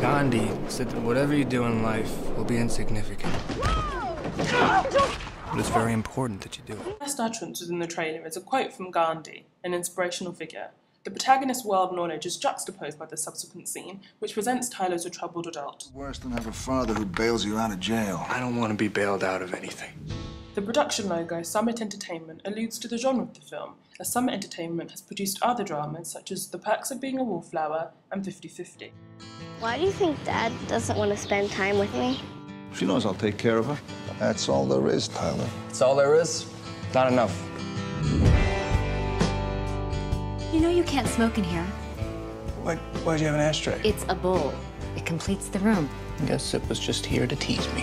Gandhi said that whatever you do in life will be insignificant. But it's very important that you do it. The best utterance within the trailer is a quote from Gandhi, an inspirational figure. The protagonist's world knowledge is juxtaposed by the subsequent scene, which presents Tyler as a troubled adult. Worse than have a father who bails you out of jail. I don't want to be bailed out of anything. The production logo, Summit Entertainment, alludes to the genre of the film, as Summit Entertainment has produced other dramas such as The Perks of Being a Wallflower and 50-50. Why do you think Dad doesn't want to spend time with me? She knows I'll take care of her. That's all there is, Tyler. That's all there is? Not enough. You know you can't smoke in here. Why'd you have an ashtray? It's a bowl. It completes the room. I guess it was just here to tease me.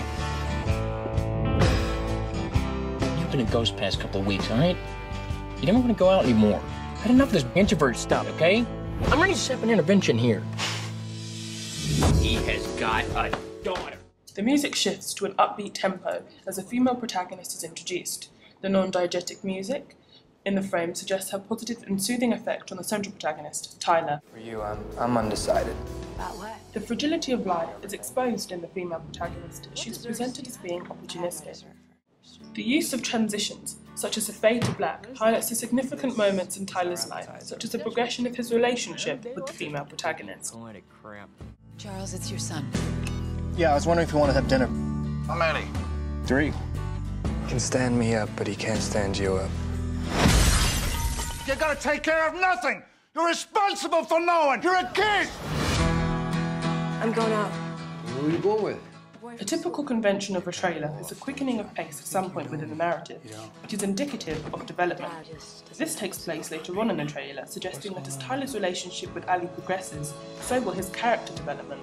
You've been a ghost past couple of weeks, all right? You don't want to go out anymore. I had enough of this introvert stuff, okay? I'm ready to set up an intervention here. He has got a daughter. The music shifts to an upbeat tempo as a female protagonist is introduced. The non-diegetic music in the frame suggests her positive and soothing effect on the central protagonist, Tyler. For you, I'm undecided. About what? The fragility of life is exposed in the female protagonist. She's presented as being opportunistic. The use of transitions, such as a fade to black, highlights the significant moments in Tyler's life, such as the progression of his relationship with the female protagonist. Charles, it's your son. Yeah, I was wondering if you wanted to have dinner. How many? 3. He can stand me up, but he can't stand you up. You gotta take care of nothing! You're responsible for no one! You're a kid! I'm going out. Who are you going with? A typical convention of a trailer is a quickening of pace at some point within the narrative, which is indicative of development. This takes place later on in the trailer, suggesting that as Tyler's relationship with Ali progresses, so will his character development.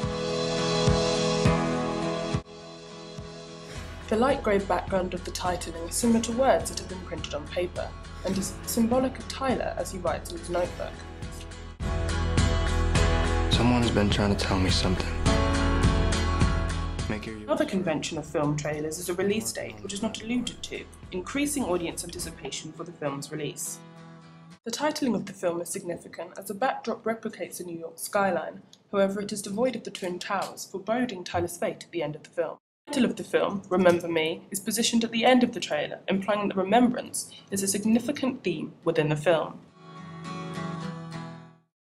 The light grey background of the titling is similar to words that have been printed on paper, and is symbolic of Tyler as he writes in his notebook. Someone's been trying to tell me something. Another convention of film trailers is a release date, which is not alluded to, increasing audience anticipation for the film's release. The titling of the film is significant as the backdrop replicates the New York skyline, however it is devoid of the Twin Towers, foreboding Tyler's fate at the end of the film. The title of the film, Remember Me, is positioned at the end of the trailer, implying that remembrance is a significant theme within the film.